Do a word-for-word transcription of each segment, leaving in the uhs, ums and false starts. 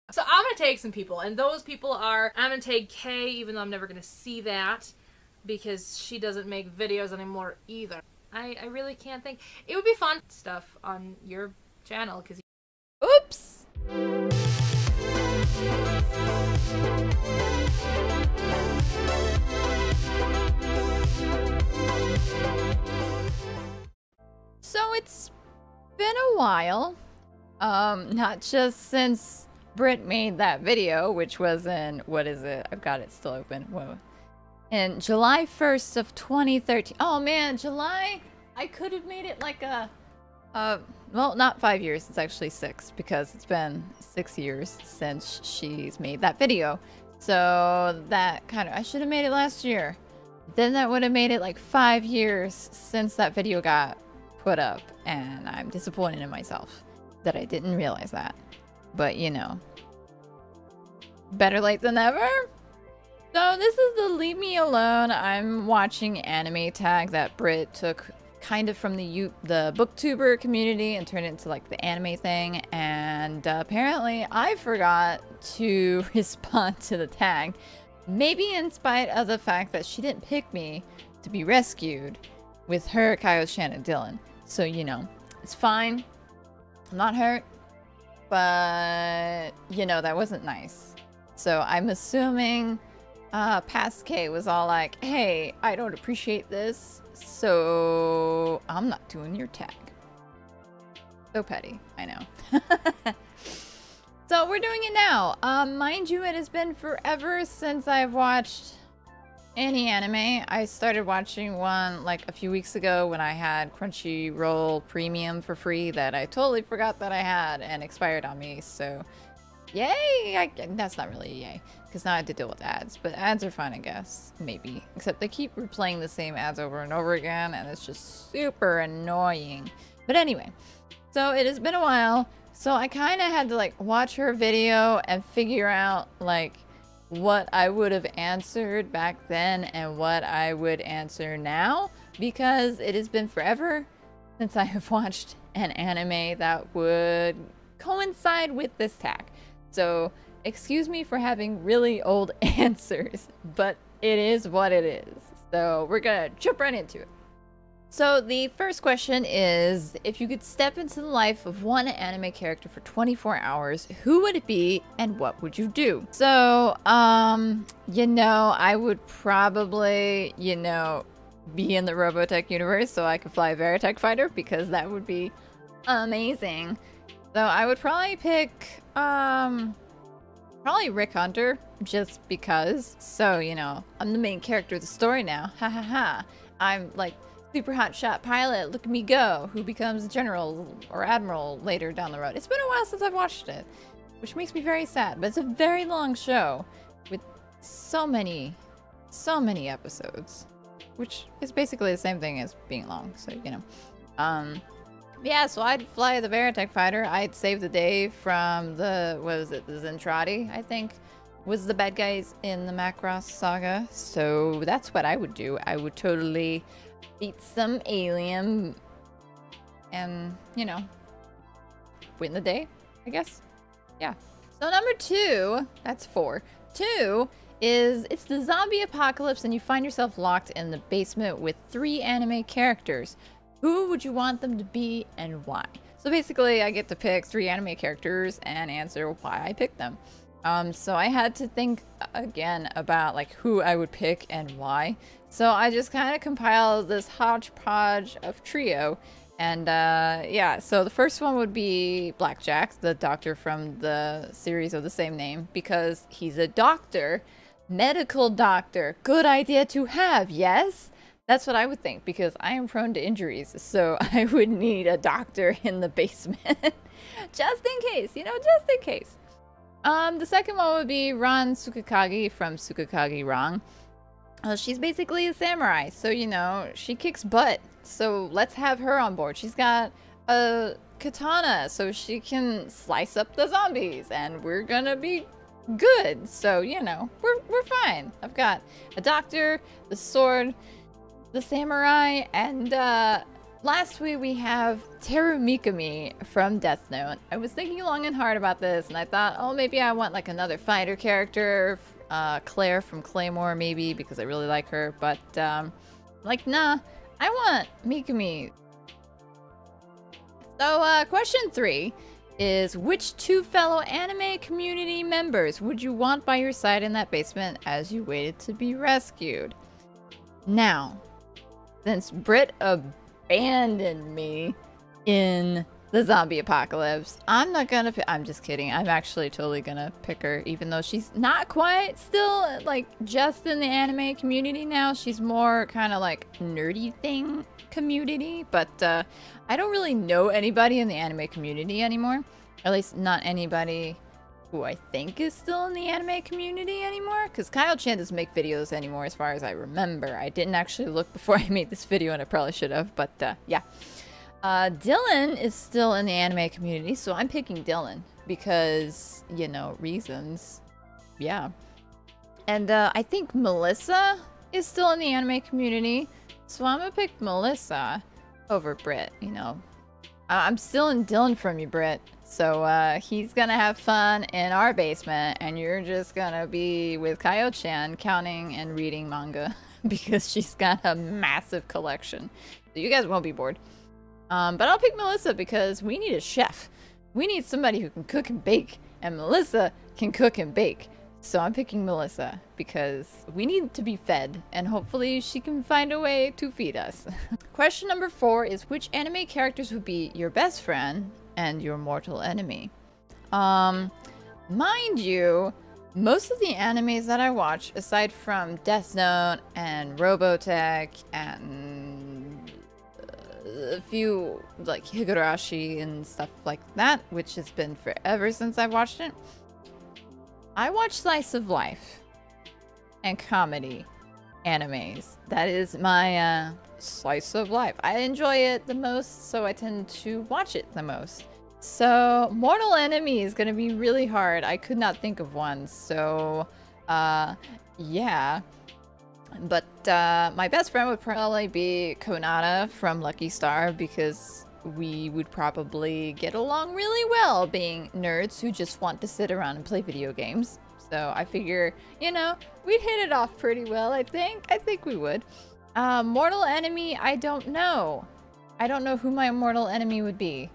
So I'm gonna tag some people, and those people are, I'm gonna tag Kay, even though I'm never gonna see that, because she doesn't make videos anymore either. I, I really can't think. It would be fun stuff on your channel, because... Oops! So it's been a while. Um, not just since Britt made that video, which was in, what is it? I've got it still open. Whoa. In July first of twenty thirteen. Oh man, July? I could have made it like a, uh, well, not five years. It's actually six, because it's been six years since she's made that video. So that kind of, I should have made it last year. Then that would have made it like five years since that video got put up. And I'm disappointed in myself that I didn't realize that. But you know, better late than never. So this is the Leave Me Alone, I'm watching anime tag that Britt took kind of from the U the booktuber community and turned it into like the anime thing. And uh, apparently I forgot to respond to the tag. Maybe in spite of the fact that she didn't pick me to be rescued with her, Kyle, Shannon, Dylan. So, you know, it's fine. I'm not hurt. But, you know, that wasn't nice. So I'm assuming uh, Past K was all like, hey, I don't appreciate this, so I'm not doing your tag. So petty, I know. So we're doing it now. Um, mind you, it has been forever since I've watched any anime. I started watching one like a few weeks ago when I had Crunchyroll Premium for free that I totally forgot that I had and expired on me. So, yay! I, that's not really a yay, because now I have to deal with ads. But ads are fine, I guess. Maybe. Except they keep replaying the same ads over and over again, and it's just super annoying. But anyway, so it has been a while. So I kind of had to like watch her video and figure out like what I would have answered back then and what I would answer now, because it has been forever since I have watched an anime that would coincide with this tag. So excuse me for having really old answers, but it is what it is. So we're gonna jump right into it. So the first question is, if you could step into the life of one anime character for twenty-four hours, who would it be and what would you do? So, um, you know, I would probably, you know, be in the Robotech universe so I could fly a Veritech fighter, because that would be amazing. So I would probably pick, um, probably Rick Hunter, just because. So, you know, I'm the main character of the story now. Ha ha ha. I'm like super hot shot pilot, look at me go, who becomes general or admiral later down the road. It's been a while since I've watched it, which makes me very sad, but it's a very long show with so many, so many episodes, which is basically the same thing as being long, so, you know. Um, yeah, so I'd fly the Veritech fighter. I'd save the day from the, what was it, the Zentradi, I think, was the bad guys in the Macross saga. So that's what I would do. I would totally beat some alien and, you know, win the day, I guess. Yeah. So number two, that's four. Two is, it's the zombie apocalypse and you find yourself locked in the basement with three anime characters. Who would you want them to be and why? So basically I get to pick three anime characters and answer why I picked them. Um, so I had to think again about like who I would pick and why. So I just kind of compiled this hodgepodge of trio. And uh, yeah, so the first one would be Blackjack, the doctor from the series of the same name, because he's a doctor, medical doctor. Good idea to have, yes? That's what I would think, because I am prone to injuries, so I would need a doctor in the basement. Just in case, you know, just in case. Um, the second one would be Ran Tsukakagi from Tsukakagi Ran. Uh, she's basically a samurai, so, you know, she kicks butt. So let's have her on board. She's got a katana, so she can slice up the zombies, and we're gonna be good. So, you know, we're, we're fine. I've got a doctor, the sword, the samurai, and uh, Lastly, we have Teru Mikami from Death Note. I was thinking long and hard about this, and I thought, oh, maybe I want like another fighter character, uh, Claire from Claymore, maybe, because I really like her. But um, like, nah, I want Mikami. So, uh, question three is, which two fellow anime community members would you want by your side in that basement as you waited to be rescued? Now, since Britt abandoned me in the zombie apocalypse, I'm not gonna pick- I'm just kidding. I'm actually totally gonna pick her, even though she's not quite still, like, just in the anime community now. She's more kind of like nerdy thing community, but uh, I don't really know anybody in the anime community anymore. At least not anybody who I think is still in the anime community anymore, because Kyle Chan doesn't make videos anymore as far as I remember. I didn't actually look before I made this video, and I probably should have, but uh, yeah. Uh, Dylan is still in the anime community, so I'm picking Dylan because, you know, reasons. Yeah. And uh, I think Melissa is still in the anime community, so I'm gonna pick Melissa over Britt, you know. I I'm still in Dylan from you, Britt. So uh, he's gonna have fun in our basement, and you're just gonna be with Kaio-chan counting and reading manga because she's got a massive collection. So you guys won't be bored. Um, but I'll pick Melissa because we need a chef. We need somebody who can cook and bake, and Melissa can cook and bake. So I'm picking Melissa because we need to be fed, and hopefully she can find a way to feed us. Question number four is, which anime characters would be your best friend and your mortal enemy? Um, mind you, most of the animes that I watch, aside from Death Note and Robotech and uh, a few like Higurashi and stuff like that, which has been forever since I've watched it, I watch slice of life and comedy animes. That is my uh, slice of life. I enjoy it the most, so I tend to watch it the most. So mortal enemy is gonna be really hard. I could not think of one, so uh, yeah. But uh, my best friend would probably be Konata from Lucky Star, because we would probably get along really well being nerds who just want to sit around and play video games. So I figure, you know, we'd hit it off pretty well, I think. I think we would. Uh, mortal enemy, I don't know. I don't know who my mortal enemy would be.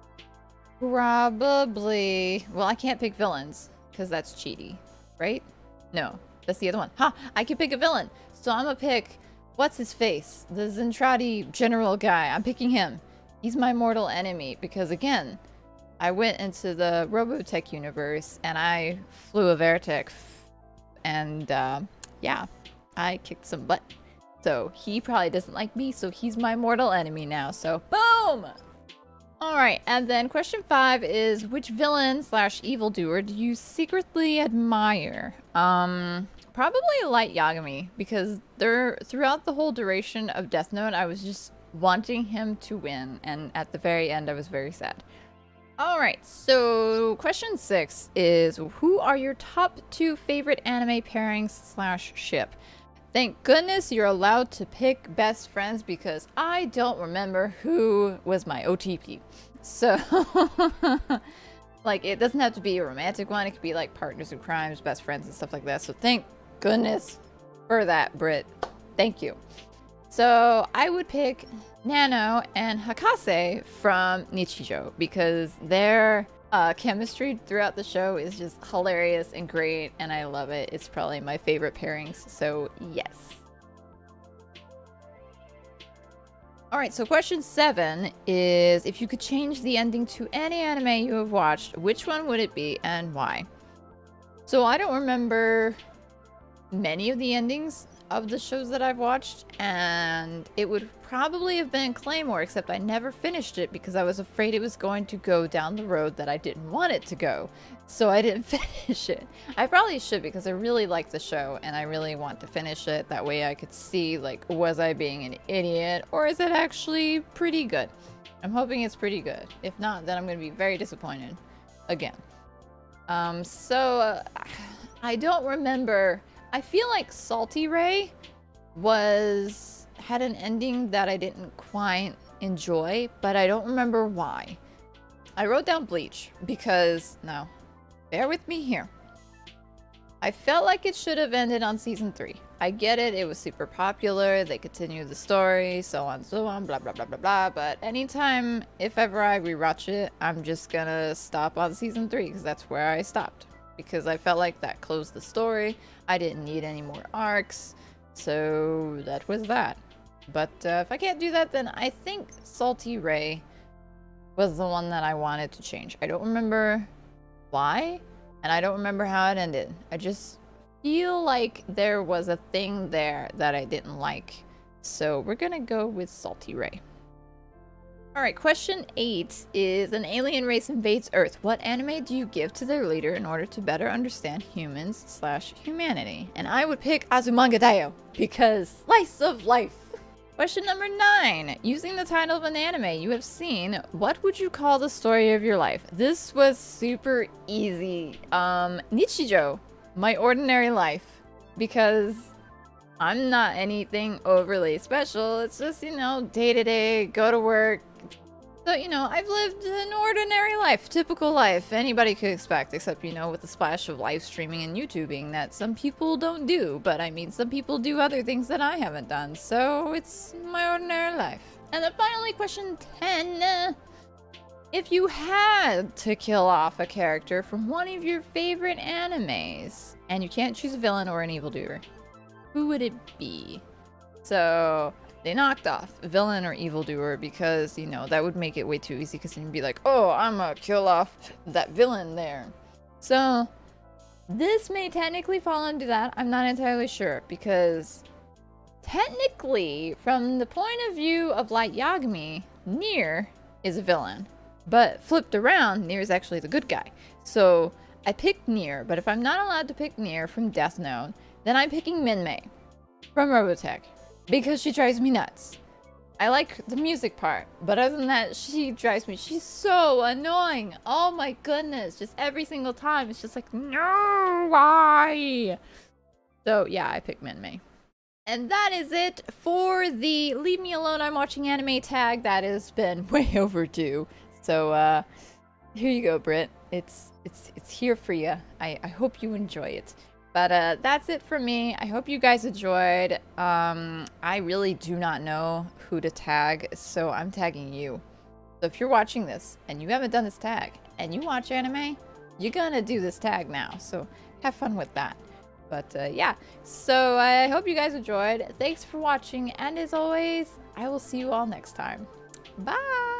Probably... Well, I can't pick villains, because that's cheaty, right? No, that's the other one. Ha! I can pick a villain! So I'm gonna pick... What's his face? The Zentradi general guy. I'm picking him. He's my mortal enemy because, again, I went into the Robotech universe and I flew a Veritech, and uh, yeah, I kicked some butt. So he probably doesn't like me, so he's my mortal enemy now. So boom! Alright, and then question five is, which villain slash evildoer do you secretly admire? Um, probably Light Yagami, because they're, throughout the whole duration of Death Note, I was just wanting him to win, and at the very end I was very sad. Alright, so question six is, who are your top two favorite anime pairings slash ship? Thank goodness you're allowed to pick best friends, because I don't remember who was my O T P. So, like, it doesn't have to be a romantic one, it could be like partners in crimes, best friends, and stuff like that. So thank goodness for that, Britt. Thank you. So I would pick Nano and Hakase from Nichijou, because their uh, chemistry throughout the show is just hilarious and great, and I love it. It's probably my favorite pairings, so yes. Alright, so question seven is, if you could change the ending to any anime you have watched, which one would it be and why? So I don't remember many of the endings of the shows that I've watched, and it would probably have been Claymore, except I never finished it because I was afraid it was going to go down the road that I didn't want it to go, so I didn't finish it. I probably should, because I really like the show and I really want to finish it. That way I could see, like, was I being an idiot or is it actually pretty good? I'm hoping it's pretty good. If not, then I'm going to be very disappointed again. Um, so uh, I don't remember. I feel like Salty Ray was had an ending that I didn't quite enjoy, but I don't remember why. I wrote down Bleach because, no, bear with me here. I felt like it should have ended on season three. I get it, it was super popular, they continued the story, so on, so on, blah, blah, blah, blah, blah, but anytime, if ever I rewatch it, I'm just gonna stop on season three, because that's where I stopped. Because I felt like that closed the story, I didn't need any more arcs, so that was that. But uh, if I can't do that, then I think Salty Ray was the one that I wanted to change. I don't remember why, and I don't remember how it ended. I just feel like there was a thing there that I didn't like. So we're gonna go with Salty Ray. Alright, question eight is, an alien race invades Earth. What anime do you give to their leader in order to better understand humans slash humanity? And I would pick Azumanga Daioh, because slice of life. Question number nine. Using the title of an anime you have seen, what would you call the story of your life? This was super easy. Um, Nichijou, my ordinary life, because I'm not anything overly special. It's just, you know, day to day, go to work. So, you know, I've lived an ordinary life, typical life anybody could expect, except, you know, with a splash of live streaming and YouTubing that some people don't do. But I mean, some people do other things that I haven't done, so it's my ordinary life. And then finally, question ten. If you had to kill off a character from one of your favorite animes, and you can't choose a villain or an evildoer, who would it be? So they knocked off villain or evildoer because, you know, that would make it way too easy, because then you'd be like, oh, I'm gonna kill off that villain there. So this may technically fall into that. I'm not entirely sure, because technically, from the point of view of Light Yagami, Nier is a villain. But flipped around, Nier is actually the good guy. So I picked Nier, but if I'm not allowed to pick Nier from Death Note, then I'm picking Minmay from Robotech, because she drives me nuts. I like the music part, but other than that, she drives me. She's so annoying. Oh my goodness. Just every single time. It's just like, no, why? So yeah, I picked Minmay. And that is it for the Leave Me Alone, I'm Watching Anime tag. That has been way overdue. So uh, here you go, Britt. It's, it's, it's here for you. I, I hope you enjoy it. But uh, that's it for me. I hope you guys enjoyed. Um, I really do not know who to tag, so I'm tagging you. So if you're watching this and you haven't done this tag and you watch anime, you're gonna do this tag now. So have fun with that. But uh, yeah, so I hope you guys enjoyed. Thanks for watching, and as always, I will see you all next time. Bye!